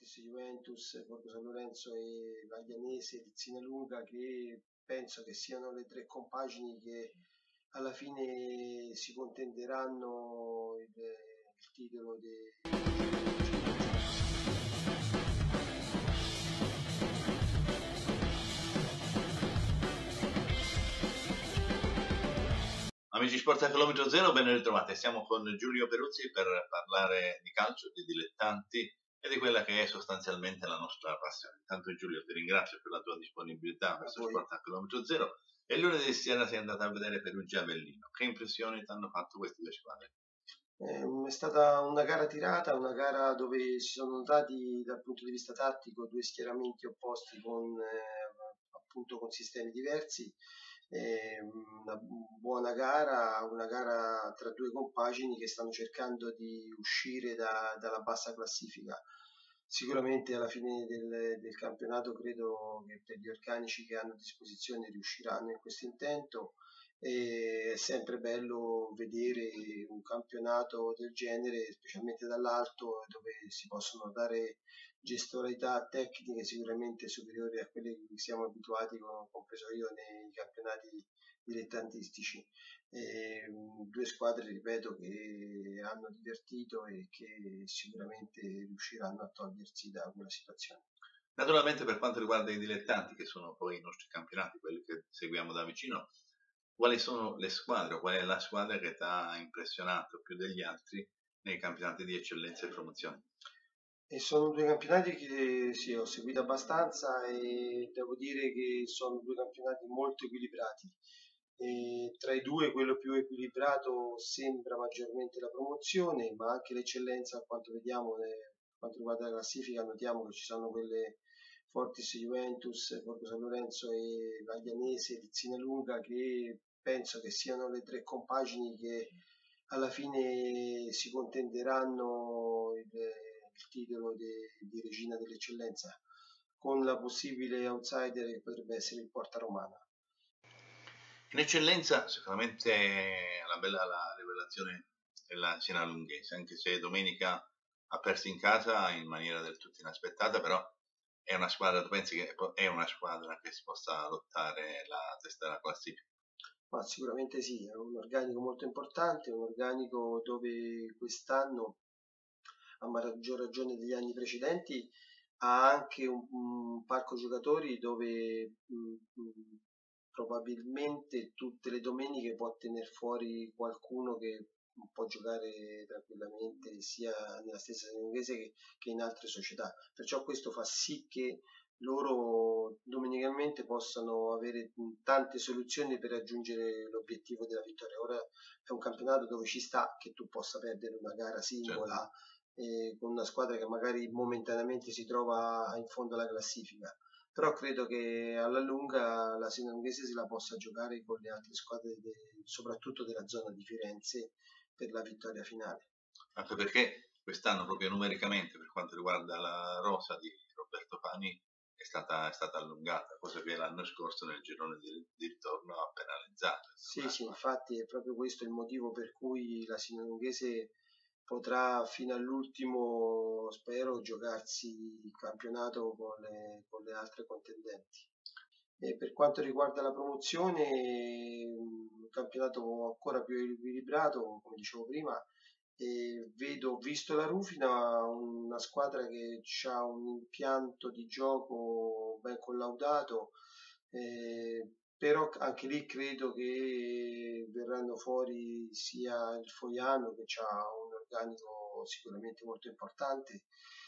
Fortis Juventus, Borgo San Lorenzo e l'Aglianese, Lunga, che penso che siano le tre compagini che alla fine si contenderanno il titolo di... Amici Sport a chilometro zero, ben ritrovati. Siamo con Giulio Peruzzi per parlare di calcio, di dilettanti e di quella che è sostanzialmente la nostra passione. Intanto Giulio, ti ringrazio per la tua disponibilità verso Sport a chilometro zero. E lunedì sera sei andato a vedere Perugia Avellino. Che impressioni ti hanno fatto queste due squadre? È stata una gara tirata, una gara dove si sono notati dal punto di vista tattico due schieramenti opposti appunto con sistemi diversi. Una buona gara, una gara tra due compagini che stanno cercando di uscire dalla bassa classifica. Sicuramente alla fine del campionato credo che per gli organici che hanno a disposizione riusciranno in questo intento. E è sempre bello vedere un campionato del genere, specialmente dall'alto, dove si possono dare gestualità tecniche sicuramente superiori a quelle che siamo abituati, compreso io, nei campionati dilettantistici. Due squadre, ripeto, che hanno divertito e che sicuramente riusciranno a togliersi da quella situazione. Naturalmente, per quanto riguarda i dilettanti, che sono poi i nostri campionati, quelli che seguiamo da vicino, quali sono le squadre, qual è la squadra che ti ha impressionato più degli altri nei campionati di eccellenza e promozione? E sono due campionati che sì, ho seguito abbastanza e devo dire che sono due campionati molto equilibrati. E tra i due quello più equilibrato sembra maggiormente la promozione, ma anche l'eccellenza, a quanto vediamo, per quanto riguarda la classifica, notiamo che ci sono quelle Fortis Juventus, Borgo San Lorenzo e l'Aglianese, Lunga, che penso che siano le tre compagini che alla fine si contenderanno il titolo di regina dell'eccellenza, con la possibile outsider che potrebbe essere il Porta Romana. In eccellenza sicuramente la bella la rivelazione è la Siena Lunghese, anche se domenica ha perso in casa in maniera del tutto inaspettata, però è una squadra, tu pensi che è una squadra che si possa lottare la testa della classifica? Ma sicuramente sì, è un organico molto importante, un organico dove quest'anno, a maggior ragione degli anni precedenti, ha anche un parco giocatori dove probabilmente tutte le domeniche può tenere fuori qualcuno che può giocare tranquillamente sia nella stessa Sanremese che in altre società. Perciò questo fa sì che loro domenicalmente possano avere tante soluzioni per raggiungere l'obiettivo della vittoria. Ora è un campionato dove ci sta che tu possa perdere una gara singola, con una squadra che magari momentaneamente si trova in fondo alla classifica, però credo che alla lunga la Sinanghese se la possa giocare con le altre squadre soprattutto della zona di Firenze per la vittoria finale. Anche perché quest'anno proprio numericamente per quanto riguarda la rosa di Roberto Pani è stata allungata, cosa che l'anno scorso nel girone di ritorno ha penalizzato. Sì, infatti è proprio questo il motivo per cui la Sinanghese potrà fino all'ultimo, spero, giocarsi il campionato con le altre contendenti. E per quanto riguarda la promozione, un campionato ancora più equilibrato, come dicevo prima, e ho visto la Rufina, una squadra che ha un impianto di gioco ben collaudato, però anche lì credo che verranno fuori sia il Fogliano, che ha un organico sicuramente molto importante,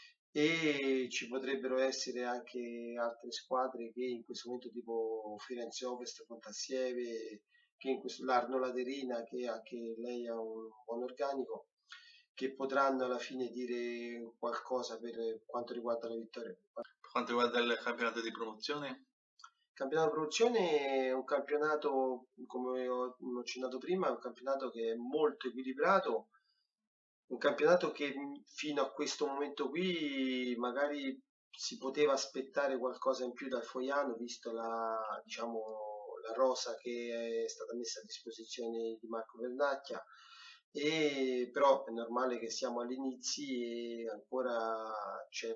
e ci potrebbero essere anche altre squadre che in questo momento, tipo Firenze Ovest, Pontassieve, che in questo l'Arno Laterina, che anche lei ha un buon organico, che potranno alla fine dire qualcosa per quanto riguarda la vittoria. Per quanto riguarda il campionato di promozione? Il campionato di promozione è un campionato, come ho accennato prima, è un campionato che è molto equilibrato, un campionato che fino a questo momento qui magari si poteva aspettare qualcosa in più dal Fogliano, visto diciamo, la rosa che è stata messa a disposizione di Marco Vernacchia, però è normale che siamo all'inizio e ancora c'è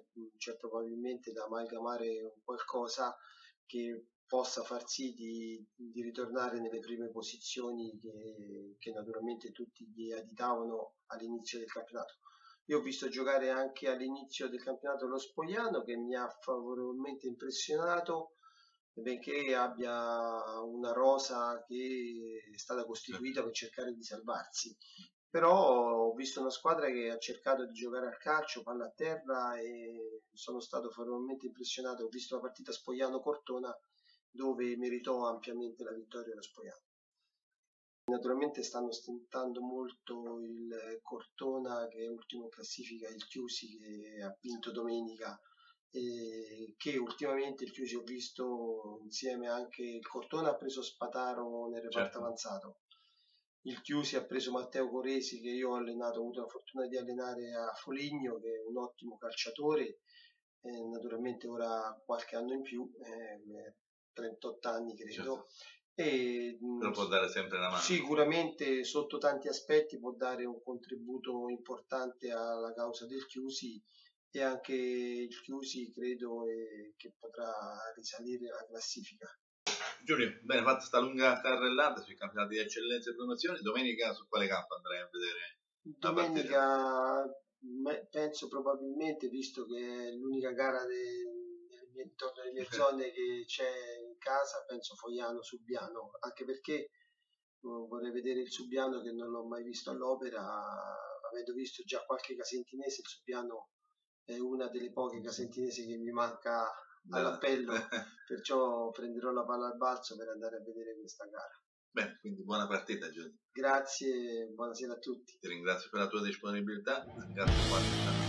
c'è probabilmente da amalgamare un qualcosa che possa far sì di ritornare nelle prime posizioni che naturalmente tutti gli additavano all'inizio del campionato. Io ho visto giocare anche all'inizio del campionato lo Spogliano, che mi ha favorevolmente impressionato, benché abbia una rosa che è stata costituita per cercare di salvarsi. Però ho visto una squadra che ha cercato di giocare al calcio, palla a terra, e sono stato favorevolmente impressionato. Ho visto la partita Spogliano-Cortona, dove meritò ampiamente la vittoria lo Spogliano. Naturalmente stanno stentando molto il Cortona, che è ultimo in classifica, il Chiusi che ha vinto domenica, e che ultimamente il Chiusi, ho visto insieme anche il Cortona, ha preso Spataro nel reparto avanzato. Il Chiusi ha preso Matteo Coresi, che io ho allenato, ho avuto la fortuna di allenare a Foligno, che è un ottimo calciatore, naturalmente ora ha qualche anno in più, 38 anni credo. E però può dare sempre una mano. Sicuramente sotto tanti aspetti può dare un contributo importante alla causa del Chiusi, e anche il Chiusi credo che potrà risalire la classifica. Giulio, bene, fatta sta lunga carrellata sui campionati di eccellenza e promozione. Domenica su quale campo andrai a vedere? Domenica penso probabilmente, visto che è l'unica gara intorno alle mie zone che c'è in casa, penso Fogliano-Subiano, anche perché vorrei vedere il Subiano, che non l'ho mai visto all'opera. Avendo visto già qualche casentinese, il Subiano è una delle poche casentinesi che mi manca all'appello, perciò prenderò la palla al balzo per andare a vedere questa gara. Bene, quindi buona partita, Giulio. Grazie, buonasera a tutti. Ti ringrazio per la tua disponibilità, ringrazio